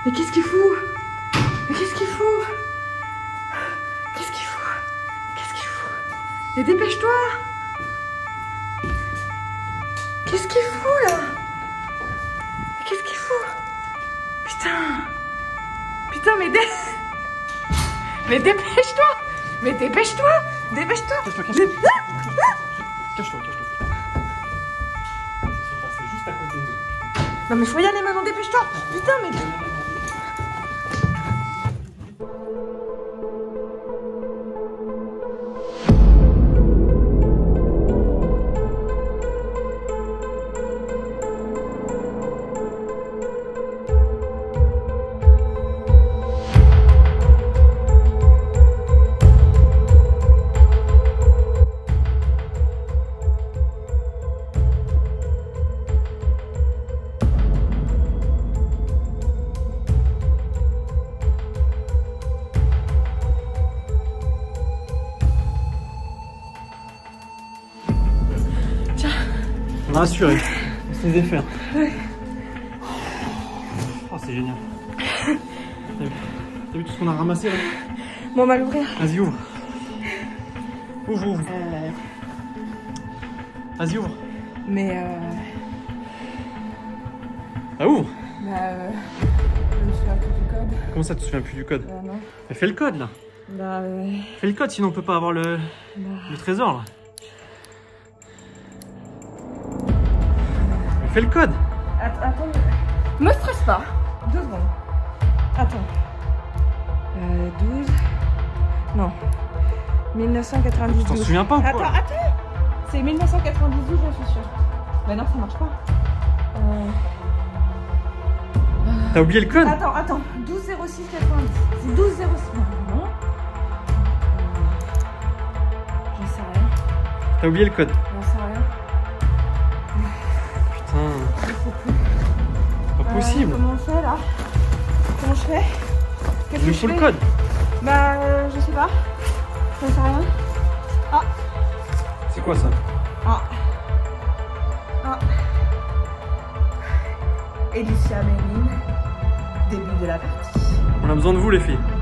Mais qu'est-ce qu'il fout? Mais qu'est-ce qu'il fout? Qu'est-ce qu'il fout? Qu'est-ce qu'il fout? Mais dépêche-toi! Qu'est-ce qu'il fout là? Mais qu'est-ce qu'il fout? Putain! Putain, mais mais dépêche-toi! Mais dépêche-toi! Dépêche-toi! Cache-toi. C'est juste à côté de nous. Non mais faut y aller maintenant, dépêche-toi! Putain, mais... On a assuré. C'est des fers. Oh, c'est génial. T'as vu tout ce qu'on a ramassé là? Bon, on va l'ouvrir. Vas-y, ouvre. Ouvre. Vas-y, ouvre. Mais Ah, ouvre. je me souviens plus du code. Comment ça, tu te souviens plus du code? Non. Mais fais le code là. Fais le code, sinon on peut pas avoir le trésor là. Mais fais le code. Attends, me stresse pas. 2 secondes. Attends. 12. Non. 1992. Tu t'en souviens pas ou quoi? Attends. C'est 1992, j'en suis sûre. Bah non, ça marche pas. T'as oublié le code? Attends. 12 06 90. C'est 12 06. Non. J'en sais rien. T'as oublié le code? J'en sais rien. Putain. Je sais plus. Pas possible. Comment on fait là? Comment je fais? Qu'est-ce Il que nous je faut le fais? code. Bah, je sais pas. J'en sais rien. Ah. C'est quoi ça? Ah. Elicia Méline, début de la partie. On a besoin de vous les filles.